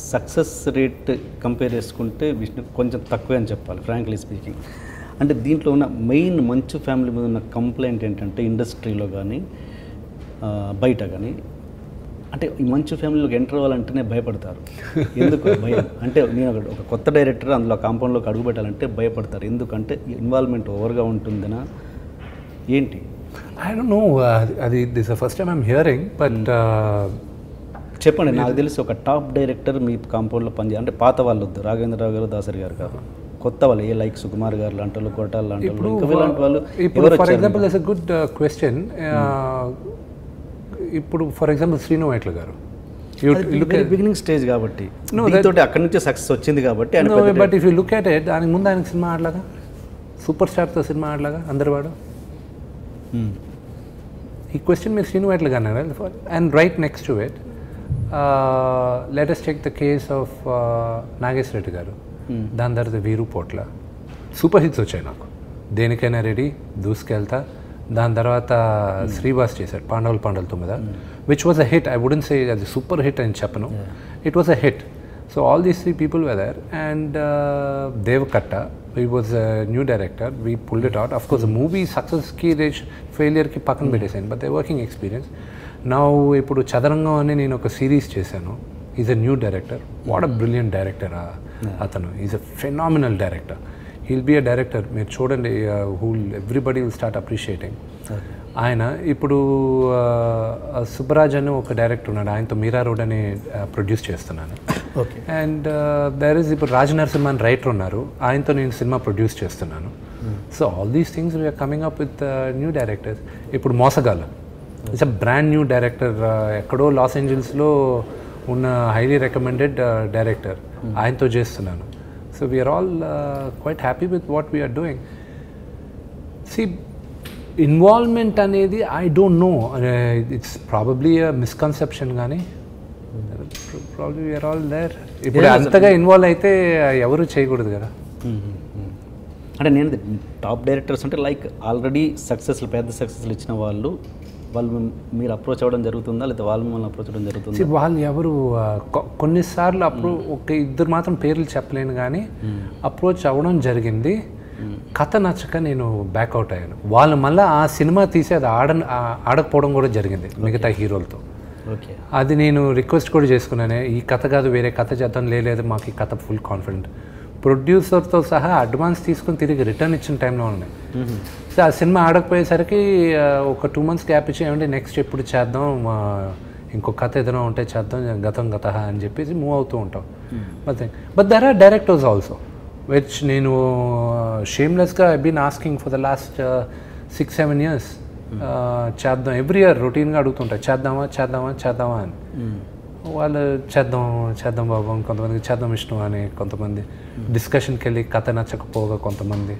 Success rate compare చేసుకుంటే విష్ణు కొంచెం తక్కువే అని చెప్పాలి, ఫ్రాంక్లీ స్పీకింగ్. అంటే దీంట్లో ఉన్న మెయిన్ మంచు ఫ్యామిలీ మీద ఉన్న కంప్లైంట్ ఏంటంటే ఇండస్ట్రీలో కానీ బయట కానీ, అంటే ఈ మంచు ఫ్యామిలీలోకి ఎంటర్ అవ్వాలంటేనే భయపడతారు. ఎందుకు భయం అంటే, నేను ఒక కొత్త డైరెక్టర్ అందులో కాంపౌండ్లోకి అడుగు పెట్టాలంటే భయపడతారు. ఎందుకంటే ఇన్వాల్వ్మెంట్ ఓవర్గా ఉంటుందనా ఏంటి? I don't know. This is the first time I'm hearing, but చెప్పండి. నాకు తెలిసి ఒక టాప్ డైరెక్టర్ మీ కాంపౌండ్లో పనిచేయాలి అంటే పాత వాళ్ళు వద్దు, రాఘవేంద్రరావు గారు, దాసరి గారు కాదు, కొత్త వాళ్ళు, ఏ లైక్ సుకుమార్ గారు లాంటి వాళ్ళు, కోటాల్ లాంటి వాళ్ళు, ఇంకా ఇలాంటి వాళ్ళు. For example it's a good question. ఇప్పుడు for example Srinu Vaitla garu beginning stage కాబట్టి అక్కడి నుంచి సక్సెస్ వచ్చింది కాబట్టి. But if you look at it, దానికి ముందు ఆయనకి సినిమా ఆడలాగా, సూపర్ స్టార్తో సినిమా ఆడలాగా అందరు వాడు. ఈ క్వశ్చన్ మీరు శ్రీను వైట్ల గారు అన్నారు. And right next to it let us take the case of Nageswara Reddy garu. దాని తర్వాత వీరు పోట్ల సూపర్ హిట్స్ వచ్చాయి నాకు. దేనికైనా రెడీ, దూసుకెళ్తా. దాని తర్వాత శ్రీవాస్ చేశాడు Pandavulu 9, which was a hit. I wouldn't say అది సూపర్ హిట్ అని చెప్పను, it was a hit. So all these 3 people were there. And Devakatta, he was a new director, we pulled it out. Of course the movie success ki reach failure ki pakan పెట్టేసాను, but they're working experience. Now ఇప్పుడు చదరంగం అని నేను ఒక series చేశాను. Is a new director. What a brilliant director అతను. Is a phenomenal director. He'll be a director. మీరు చూడండి, ఎవ్రీబడి విల్ స్టార్ట్ అప్రిషియేటింగ్. ఆయన ఇప్పుడు సుబ్బరాజ్ అని ఒక డైరెక్టర్ ఉన్నాడు, ఆయనతో మీరా రోడ్ అని ప్రొడ్యూస్ చేస్తున్నాను. అండ్ దేర్ ఇస్ ఇప్పుడు రాజ్ నరసింహన్ రైటర్ ఉన్నారు, ఆయనతో నేను సినిమా ప్రొడ్యూస్ చేస్తున్నాను. So all these things we're coming up with new directors. ఇప్పుడు Mosagallu, it's a brand new director, ఎక్కడో లాస్ ఏంజల్స్లో ఉన్న హైలీ రికమెండెడ్ డైరెక్టర్, ఆయనతో చేస్తున్నాను. So we're all quite happy with what we're doing. C involvement అనేది I don't know, it's probably a misconception, కానీ probably we are all there. ఇప్పుడు అంతగా ఇన్వాల్వ్ అయితే ఎవరు చేయకూడదు కదా. అంటే నేను టాప్ డైరెక్టర్స్ అంటే లైక్ ఆల్రెడీ సక్సెస్లు, పెద్ద సక్సెస్లు ఇచ్చిన వాళ్ళు మీరు అప్రోచ్ అవ్వడం జరుగుతుందా, లేదా వాళ్ళు మిమ్మల్ని అప్రోచ్ అవ్వడం జరుగుతుందా? వాళ్ళు ఎవరు కొన్నిసార్లు అప్పుడు ఒక ఇద్దరు మాత్రం పేర్లు చెప్పలేను, కానీ అప్రోచ్ అవ్వడం జరిగింది. కథ నచ్చక నేను బ్యాక్అవుట్ అయ్యాను. వాళ్ళు మళ్ళీ ఆ సినిమా తీసి అది ఆడకపోవడం కూడా జరిగింది మిగతా హీరోలతో. అది నేను రిక్వెస్ట్ కూడా చేసుకున్నాను, ఈ కథ కాదు వేరే కథ చేద్దాం. లేదు మాకు ఈ కథ ఫుల్ కాన్ఫిడెంట్. ప్రొడ్యూసర్తో సహా అడ్వాన్స్ తీసుకుని తిరిగి రిటర్న్ ఇచ్చిన టైంలో ఉన్నాయి. సో ఆ సినిమా ఆడకపోయేసరికి ఒక 2 months గ్యాప్ ఇచ్చి, ఏమంటే నెక్స్ట్ ఎప్పుడు చేద్దాం, ఇంకో కథ ఏదైనా ఉంటే చేద్దాం, గత అని చెప్పేసి మూవ్ అవుతూ ఉంటాం. But there are directors also which నేను షేమ్లెస్గా I been asking for the last 6-7 years. చేద్దాం, ఎవ్రీ ఇయర్ రొటీన్గా అడుగుతుంటారు, చేద్దామా అని. వాళ్ళు చేద్దాం బాబు, కొంతమందికి చేద్దాం విష్ణు అని, కొంతమంది డిస్కషన్కి వెళ్ళి కథ నచ్చకపోగా కొంతమంది.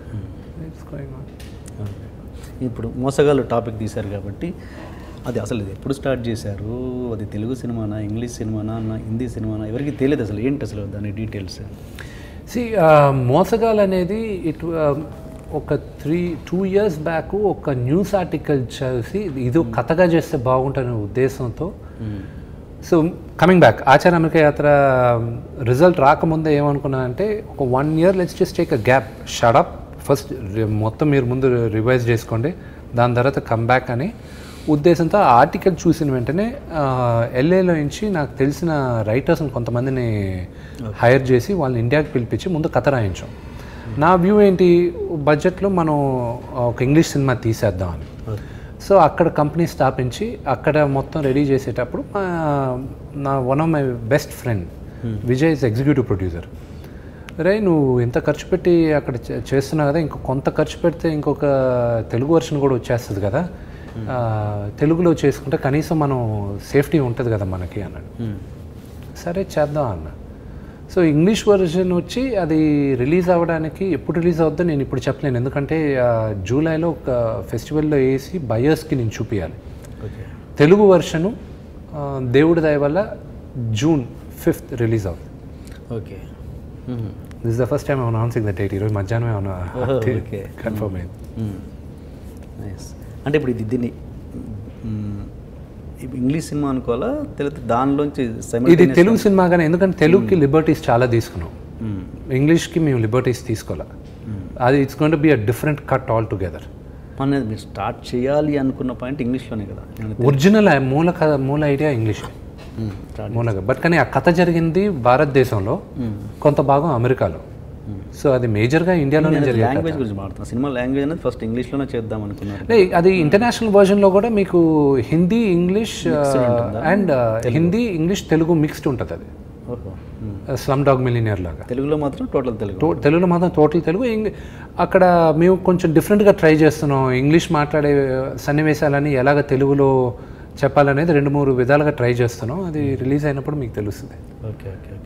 ఇప్పుడు మోసగాళ్ళు టాపిక్ తీశారు కాబట్టి, అది అసలు ఇది ఎప్పుడు స్టార్ట్ చేశారు? అది తెలుగు సినిమానా, ఇంగ్లీష్ సినిమానా, హిందీ సినిమానా, ఎవరికి తెలియదు అసలు ఏంటి అసలు దాని డీటెయిల్స్. మోసగాళ్ళు అనేది ఒక 2 years బ్యాక్ ఒక న్యూస్ ఆర్టికల్ చేసి ఇది కథగా చేస్తే బాగుంటుందనే ఉద్దేశంతో. So coming back, Acharya America Yatra result రాకముందే ఏమనుకున్నానంటే, ఒక 1 year let's just take a gap, shut up, first మొత్తం మీరు ముందు రివైజ్ చేసుకోండి, దాని తర్వాత కమ్ బ్యాక్ అని ఉద్దేశంతో ఆర్టికల్ చూసిన వెంటనే LAలో నుంచి నాకు తెలిసిన రైటర్స్ని కొంతమందిని హైర్ చేసి వాళ్ళని ఇండియాకి పిలిపించి ముందు కథ రాయించాం. నా వ్యూ ఏంటి, బడ్జెట్లో మనం ఒక ఇంగ్లీష్ సినిమా తీసేద్దామని. సో అక్కడ కంపెనీ స్థాపించి అక్కడ మొత్తం రెడీ చేసేటప్పుడు one of my best friend Vijay is executive producer. రే నువ్వు ఇంత ఖర్చు పెట్టి అక్కడ చేస్తున్నావు కదా, కొంత ఖర్చు పెడితే ఇంకొక తెలుగు వర్షన్ కూడా వచ్చేస్తుంది కదా, తెలుగులో చేసుకుంటే కనీసం మనం సేఫ్టీ ఉంటుంది కదా మనకి అన్నాడు. సరే చేద్దాం అన్న. సో ఇంగ్లీష్ వర్షన్ వచ్చి అది రిలీజ్ అవ్వడానికి ఎప్పుడు రిలీజ్ అవుద్దో నేను ఇప్పుడు చెప్పలేను, ఎందుకంటే జూలైలో ఒక ఫెస్టివల్లో వేసి బయర్స్కి నేను చూపించాలి. తెలుగు వర్షను దేవుడి దయ వల్ల June 5th రిలీజ్ అవుతుంది. Okay, this is the first time I announcing the date. ఈరోజు మధ్యాహ్నం ఏమన్నా కన్ఫర్మ్ అయింది. నైస్. అంటే ఇప్పుడు దీన్ని ఇంగ్లీష్ సినిమా అనుకోవాలా తెలియదు దానిలోంచి ఇది తెలుగు సినిమా కానీ ఎందుకంటే తెలుగుకి లిబర్టీస్ చాలా తీసుకున్నాం, ఇంగ్లీష్కి మేము లిబర్టీస్ తీసుకోవాలి. అది it's going to be a different cut altogether. అనేది మీరు స్టార్ట్ చేయాలి అనుకున్న పాయింట్ ఇంగ్లీష్లోనే కదా, ఒరిజినల్ మూల ఐడియా ఇంగ్లీష్ మూలగా. బట్ కానీ ఆ కథ జరిగింది భారతదేశంలో, కొంత భాగం అమెరికాలో. సో అది మేజర్గా ఇండియాలోనే జరిగింది. లాంగ్వేజ్ గురించి మాట్లాడుతున్నాను, సినిమా లాంగ్వేజ్ అనేది ఫస్ట్ ఇంగ్లీష్లోనే చేద్దాం అనుకున్నారు. అది ఇంటర్నేషనల్ వర్జన్లో కూడా మీకు Hindi English and Hindi English Telugu mixed ఉంటుంది. అది స్లమ్ డాగ్ మిలినియర్ లాగా. తెలుగులో మాత్రం టోటల్ తెలుగు, తెలుగులో మాత్రం టోటల్ తెలుగు. అక్కడ మేము కొంచెం డిఫరెంట్గా ట్రై చేస్తున్నాం. ఇంగ్లీష్ మాట్లాడే సన్నివేశాలని ఎలాగ తెలుగులో చెప్పాలనేది 2-3 విధాలుగా ట్రై చేస్తున్నాం. అది రిలీజ్ అయినప్పుడు మీకు తెలుస్తుంది. Okay okay okay.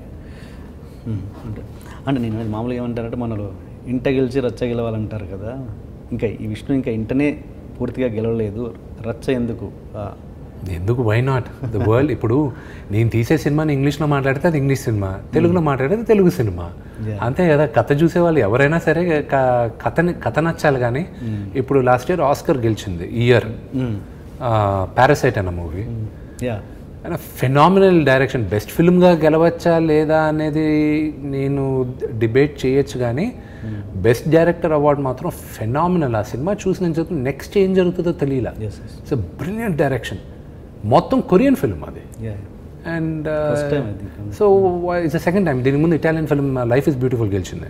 అంటే నేను మామూలుగా ఏమంటారంటే మనలో ఇంట గెలిచి రచ్చ గెలవాలంటారు కదా, ఇంకా ఈ విష్ణు ఇంకా ఇంటనే పూర్తిగా గెలవలేదు, రచ్చ ఎందుకు వై నాట్ ద వరల్డ్. ఇప్పుడు నేను తీసే సినిమాని ఇంగ్లీష్లో మాట్లాడితే అది ఇంగ్లీష్ సినిమా, తెలుగులో మాట్లాడితే తెలుగు సినిమా, అంతే కదా. కథ చూసేవాళ్ళు ఎవరైనా సరే కథ నచ్చాలి. కానీ ఇప్పుడు లాస్ట్ ఇయర్ ఆస్కర్ గెలిచింది ఈ ఇయర్ పారాసైట్ అన్న మూవీ. Phenomenal direction. బెస్ట్ ఫిల్మ్గా గెలవచ్చా లేదా అనేది నేను డిబేట్ చేయొచ్చు, కానీ బెస్ట్ డైరెక్టర్ అవార్డు మాత్రం ఫెనామినల్. ఆ సినిమా చూసి నేను చెప్తాను, నెక్స్ట్ ఏం జరుగుతుందో తెలియలా. It's brilliant direction. మొత్తం కొరియన్ ఫిల్మ్ అది. And so it's second time. దీని ముందు Italian film Life is Beautiful గెలిచింది.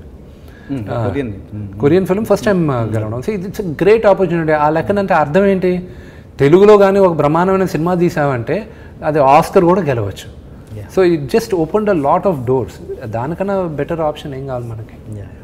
కొరియన్ ఫిల్మ్ ఫస్ట్ టైం గెలవడం. So it's great opportunity. ఆ లెక్కనంటే అర్థం ఏంటి, తెలుగులో కానీ ఒక బ్రహ్మాండమైన సినిమా తీసామంటే అది ఆస్కర్ కూడా గెలవచ్చు. So it just opened a lot of doors. దానికన్నా బెటర్ ఆప్షన్ ఏం కావాలి మనకి.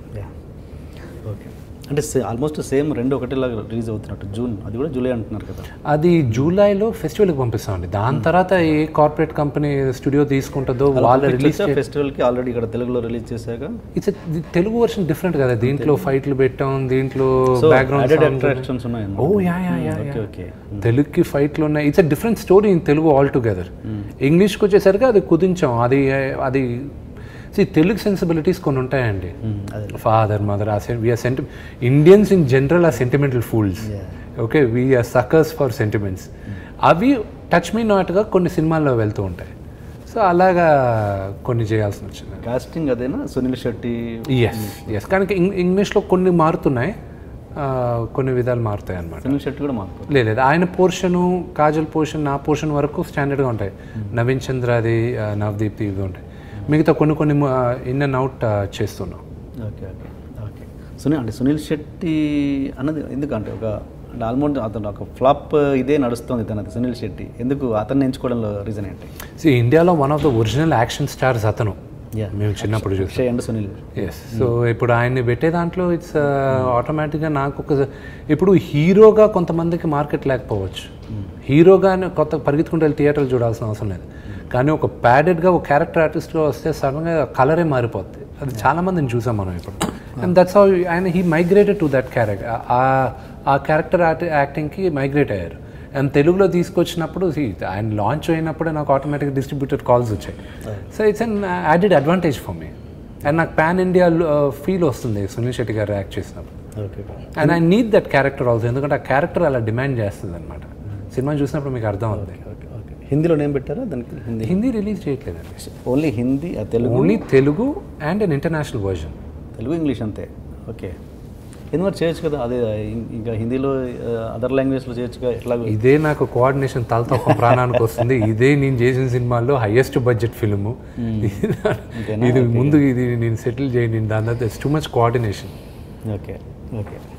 ఓకే. అంటే ఆల్మోస్ట్ సేమ్ రెండు ఒకటేలాగా రిలీజ్ అవుతున్నట్టు. జూన్, అది కూడా జూలై అంటున్నారు కదా. అది జూలైలో ఫెస్టివల్కి పంపిస్తామండి. దాని తర్వాత ఏ కార్పొరేట్ కంపెనీ స్టూడియో తీసుకుంటుందో వాళ్ళ రిలీజ్. ఫెస్టివల్కి ఆల్రెడీ ఇక్కడ తెలుగులో రిలీజ్ చేశాక ఇట్స్ తెలుగు వర్షన్ డిఫరెంట్ కదా. దీంట్లో ఫైట్లు పెట్టాం, దీంట్లో బ్యాక్గ్రౌండ్ అట్రాక్షన్స్ ఉన్నాయి. Oh yeah okay. తెలుగుకి ఫైట్లు ఉన్నాయి. It's a different story in Telugu altogether. ఇంగ్లీష్కి వచ్చేసరికి అది కుదించాం. అది తెలుగు సెన్సిబిలిటీస్ కొన్ని ఉంటాయండి. Father mother we're Indians in general are sentimental fools. Okay, we're suckers for sentiments. అవి టచ్ మీ నాట్గా కొన్ని సినిమాల్లో వెళ్తూ ఉంటాయి. సో అలాగా కొన్ని చేయాల్సి వచ్చింది. కాస్టింగ్ అదేనా, సునీల్ శెట్టి? ఎస్ కానీ ఇంగ్లీష్లో కొన్ని మారుతున్నాయి, కొన్ని విధాలు మారుతాయి అన్నమాట. సునీల్ శెట్టి కూడా మారుతుంది? లేదు, ఆయన పోర్షను, కాజల్ పోర్షన్, నా పోర్షన్ వరకు స్టాండర్డ్గా ఉంటాయి. నవీన్ చంద్రది, నవదీప్తి ఇవి ఉంటాయి. మిగతా కొన్ని ఇన్ అండ్ అవుట్ చేస్తున్నాం. Okay okay okay. Suniel Shetty అన్నది ఎందుకంటే ఆల్మోస్ట్ అతను ఒక ఫ్లాప్ ఇదే నడుస్తుంది తనది. సునీల్ శెట్టి ఎందుకు అతన్ని ఎంచుకోవడంలో రీజన్ ఏంటి? ఇండియాలో one of the original action stars అతను. మేము చిన్నప్పుడు చూసాం సునీల్. ఎస్. సో ఇప్పుడు ఆయన్ని పెట్టే దాంట్లో ఇట్స్ ఆటోమేటిక్గా నాకు ఇప్పుడు హీరోగా కొంతమందికి మార్కెట్ లేకపోవచ్చు. హీరోగానే కొత్త పరిగెత్తుకుంటే వెళ్ళి థియేటర్లు చూడాల్సిన అవసరం లేదు. కానీ ఒక ప్యాడెడ్గా ఒక క్యారెక్టర్ ఆర్టిస్ట్గా వస్తే సడన్గా కలరే మారిపోద్ది. అది చాలామందిని చూసాం మనం ఇప్పుడు. And that's how he migrated to that character. ఆ క్యారెక్టర్ యాక్టింగ్కి మైగ్రేట్ అయ్యారు. అండ్ తెలుగులో తీసుకొచ్చినప్పుడు ఆయన లాంచ్ అయినప్పుడే నాకు ఆటోమేటిక్గా డిస్ట్రిబ్యూటర్ కాల్స్ వచ్చాయి. So it's an added advantage for me. And నాకు పాన్ ఇండియా ఫీల్ వస్తుంది సునీల్ శెట్టి గారు యాక్ట్ చేసినప్పుడు. And I need that character also, ఎందుకంటే ఆ క్యారెక్టర్ అలా డిమాండ్ చేస్తుంది అనమాట. సినిమా చూసినప్పుడు మీకు అర్థం అవుతుంది. హిందీలో నేమ్ పెట్టారా దానికి? హిందీ రిలీజ్ చేయట్లేదండి. Only Hindi, Telugu? Only Telugu and an international version. Telugu English అంతే. ఓకే. ఎందుకంటే చేయొచ్చు కదా, అదే ఇంకా హిందీలో అదర్ లాంగ్వేజ్లో చేయొచ్చు కదా. ఎట్లా? ఇదే నాకు కోఆర్డినేషన్ తలతో ఒక ప్రాణానికి వస్తుంది. ఇదే నేను చేసిన సినిమాల్లో హైయెస్ట్ బడ్జెట్ ఫిల్ము. ఇది ముందు ఇది నేను సెటిల్ చేయండి, దాని తర్వాత too much coordination. Okay okay.